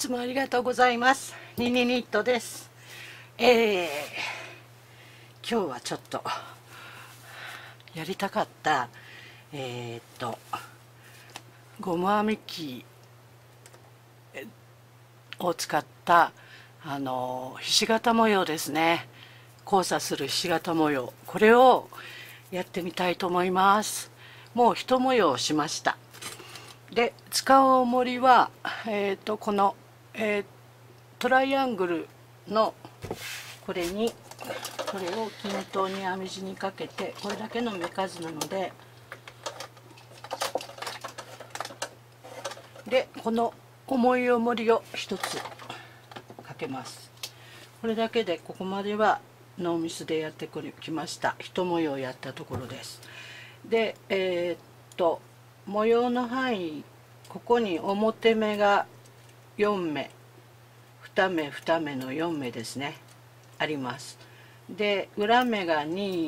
つもありがとうございます。ニニニットです。今日はちょっとやりたかったゴム編み機を使ったひし形模様ですね。交差するひし形模様、これをやってみたいと思います。もう一模様しました。で使う重りは、この、トライアングルのこれにこれを均等に編み地にかけて、これだけの目数なので、この重い重りを一つかけます。これだけでここまではノーミスでやってきました。一模様やったところです。で模様の範囲、ここに表目が4目、2目2目の4目ですね、あります。で裏目が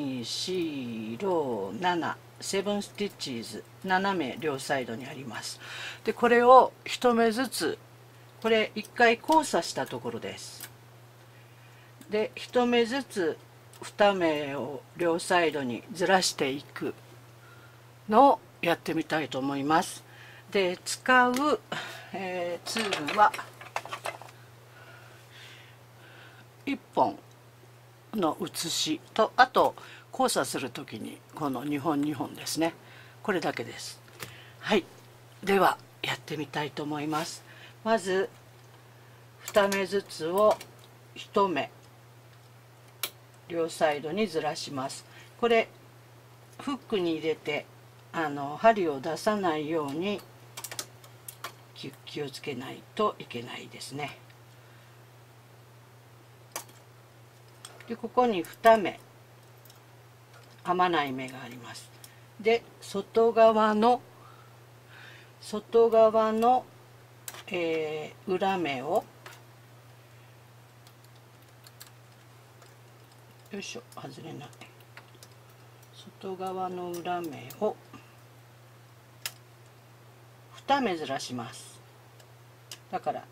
247、7スティッチーズ、7目両サイドにあります。でこれを1目ずつ、これ1回交差したところです。で1目ずつ2目を両サイドにずらしていくのをやってみたいと思います。で使う、ツールは1本の写しと、あと交差する時にこの2本2本ですね。これだけです。はい、ではやってみたいと思います。まず2目ずつを1目両サイドにずらします。これフックに入れて針を出さないように気をつけないといけないですね。でここに2目編まない目があります。で外側の裏目をよいしょ、外れない。外側の裏目を2目ずらします。だから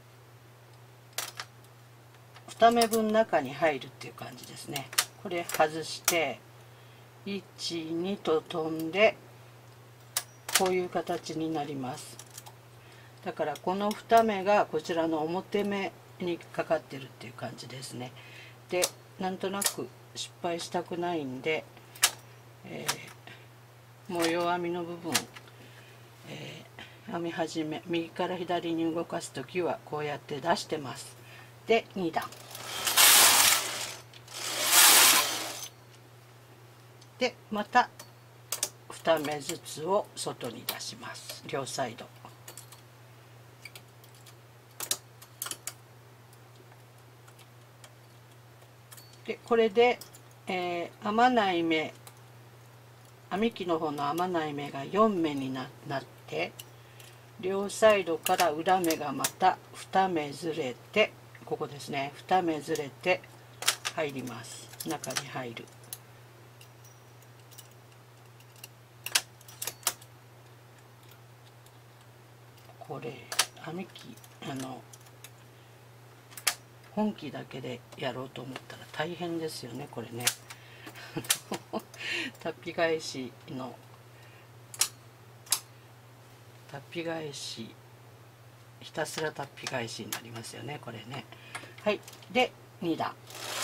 2目分中に入るっていう感じですね。これ外して1、2と飛んでこういう形になります。だからこの2目がこちらの表目にかかってるっていう感じですね。でなんとなく失敗したくないんで、模様編みの部分、編み始め右から左に動かす時はこうやって出してます。で2段でまた2目ずつを外に出します。両サイドでこれで、編まない目、編み機の方の編まない目が4目になって両サイドから裏目がまた2目ずれて、ここですね、2目ずれて入ります。中に入る。これ編み機本気だけでやろうと思ったら大変ですよね、これね。タッピ返しひたすらタッピ返しになりますよね、これね。はい、で2段、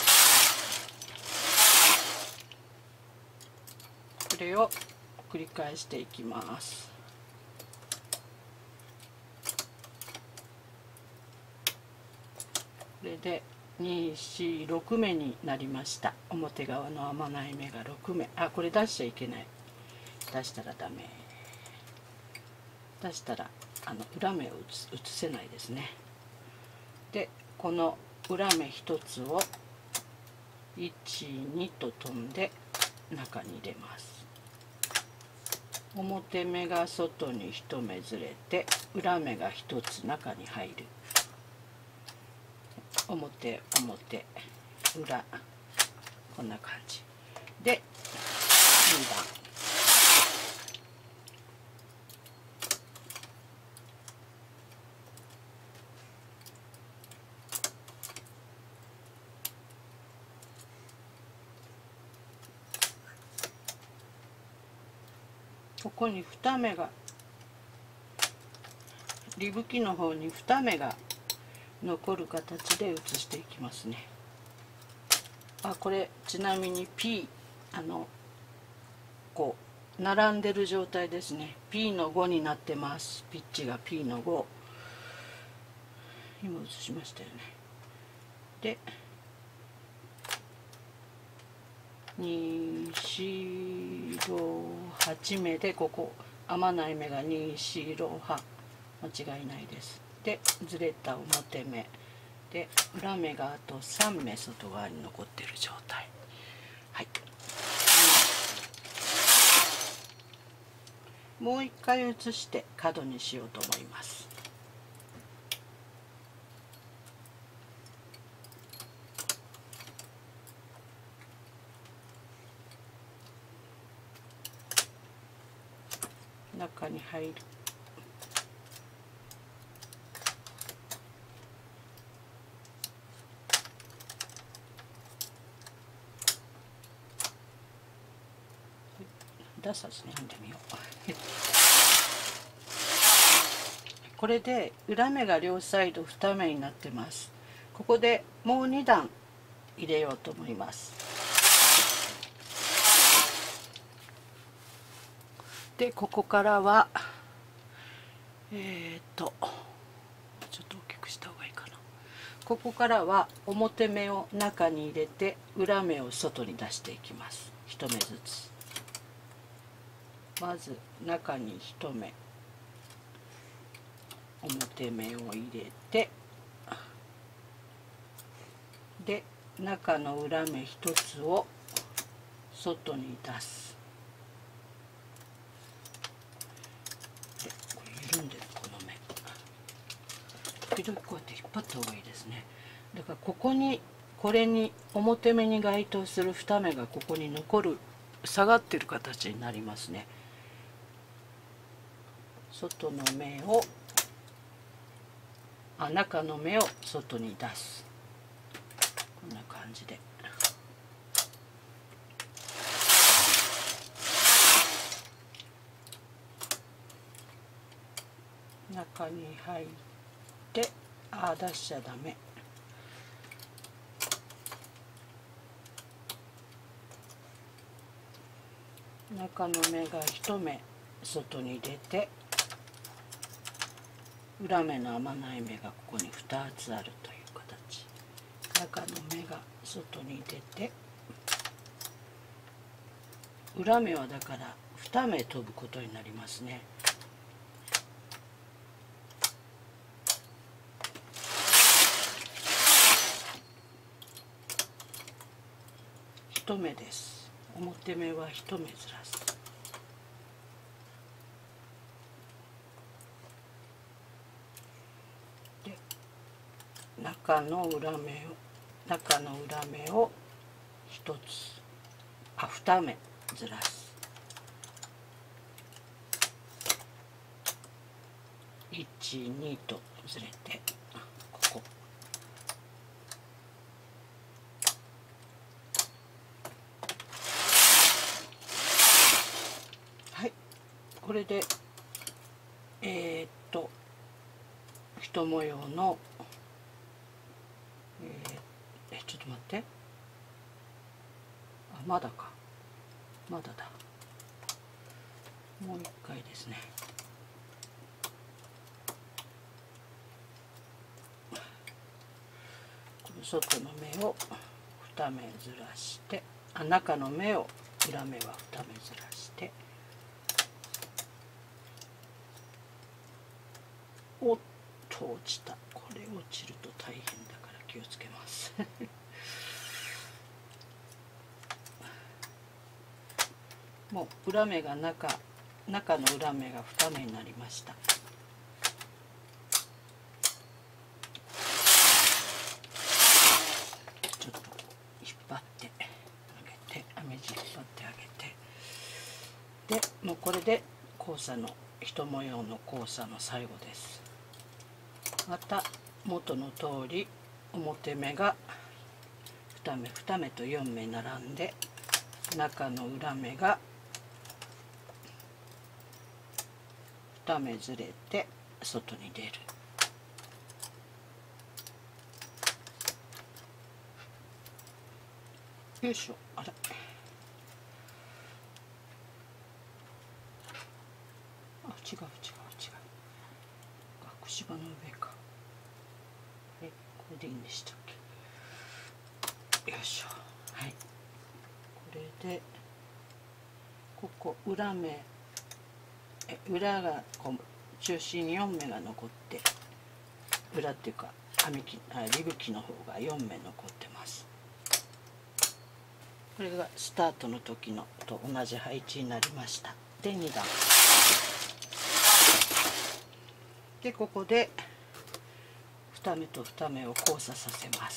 これを繰り返していきます。これで2、4、6目になりました。表側の編まない目が6目。あ、これ出しちゃいけない。出したらダメ。出したら裏目を写せないですね。でこの裏目1つを1、2と飛んで中に入れます。表目が外に1目ずれて裏目が1つ中に入る。表表裏、こんな感じで2段ここに2目がリブキの方に2目が残る形で写していきますね。これちなみに P こう並んでる状態ですね。 P の5になってます。ピッチが P の5、今写しましたよね。で2白8目で、ここ編まない目が2白8、間違いないです。でずれた表目で裏目があと3目外側に残っている状態。はい、もう一回写して角にしようと思います。中に入る。出さずに編んでみよう。これで裏目が両サイド2目になってます。ここでもう2段入れようと思います。でここからはちょっと大きくした方がいいかな。ここからは表目を中に入れて裏目を外に出していきます。1目ずつ。まず中に1目、表目を入れて、で中の裏目1つを外に出す。でこれ緩んでる、この目時々こうやって引っ張った方がいいですね。だからここに、これに表目に該当する2目がここに残る、下がってる形になりますね。外の目を中の目を外に出す。こんな感じで。中に入って出しちゃダメ。中の目が1目外に出て、裏目の編まない目がここに2つあるという形。中の目が外に出て、裏目はだから2目飛ぶことになりますね。1目です。表目は1目ずらす。で中の裏目を1つ2目ずらす。1、2とずれて、ここはい、これで一模様のちょっと待って、まだか、まだだ、もう一回ですね。この外の目を2目ずらして、中の目を裏目は2目ずらして、おっと落ちた。これ落ちると大変だから気をつけますもう裏目が中の裏目が2目になりました。ちょっと引っ張ってあげて、編み地引っ張ってあげて、でもうこれで交差の一模様の交差の最後です。また元の通り表目が2目2目と4目並んで、中の裏目が 2目ずれて外に出る。よいしょ。あれ、違うくしばの上か。これでいいんでしたっけ。よいしょ。はい、これでここ裏目、裏がこう中心に4目が残って、裏っていうかリブキの方が4目残ってます。これがスタートの時のと同じ配置になりました。で2段で、ここで2目と2目を交差させます。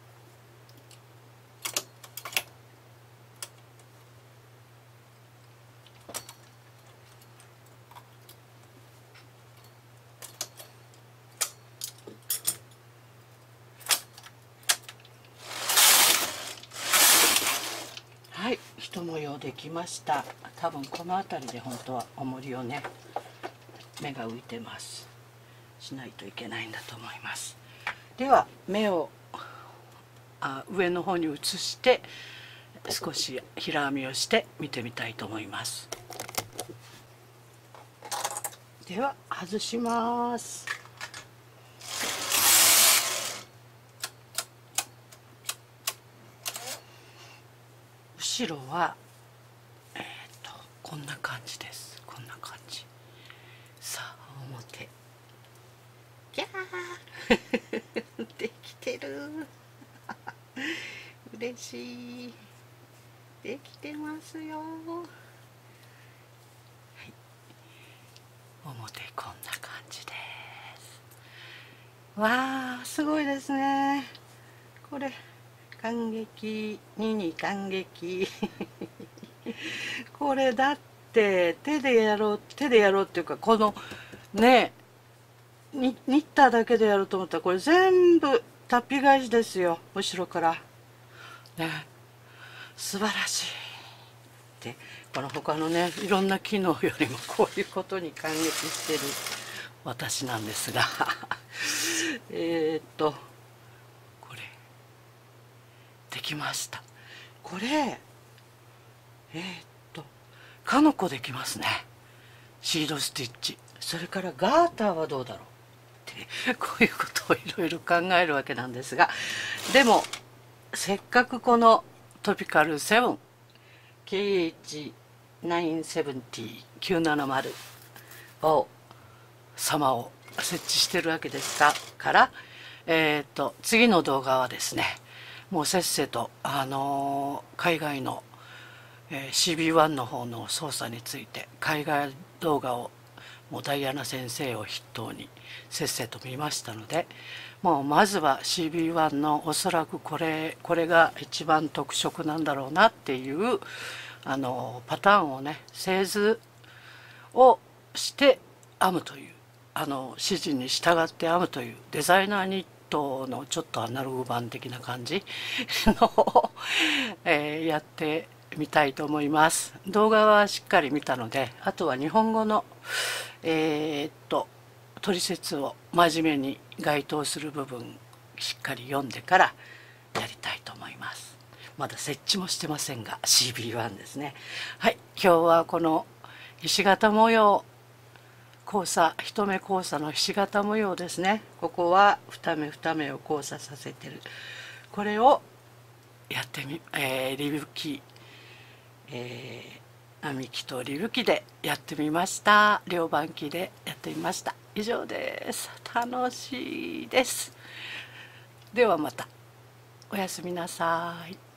はい、一模様できました。多分この辺りで本当は重りをね、目が浮いてますしないといけないんだと思います。では目を上の方に移して少し平編みをして見てみたいと思います。では外します。後ろはこんな感じです。こんな感じ。さあ表、キャーできてる嬉しい、できてますよ。はい、表こんな感じです。わあ、すごいですね。これ感激に感激これだって手でやろうっていうか、このね、ニッターだけでやろうと思ったらこれ全部タッピ返しですよ、後ろからね。素晴らしい。でこの他のね、いろんな機能よりもこういうことに感激してる私なんですがこれできました。これかのこできますね。シードスティッチ。それからガーターはどうだろうって、こういうことをいろいろ考えるわけなんですが、でもせっかくこのトピカル7 KH970 を様を設置してるわけですから、次の動画はですね、もうせっせと、海外の、CB1 の方の操作について海外動画をもうダイアナ先生を筆頭にせっせと見ましたので、もうまずは CB1 のおそらくこれが一番特色なんだろうなっていうパターンをね、製図をして編むという、指示に従って編むというデザイナーニットのちょっとアナログ版的な感じのを、やってみたいと思います。動画はしっかり見たので、あとは日本語の取説を真面目に該当する部分しっかり読んでからやりたいと思います。まだ設置もしてませんが CB1 ですね。はい、今日はこのひし形模様、交差一目交差のひし形模様ですね。ここは二目二目を交差させてる、これをやってリブキ、編み機とリブ機でやってみました。両番機でやってみました。以上です。楽しいです。ではまた。おやすみなさい。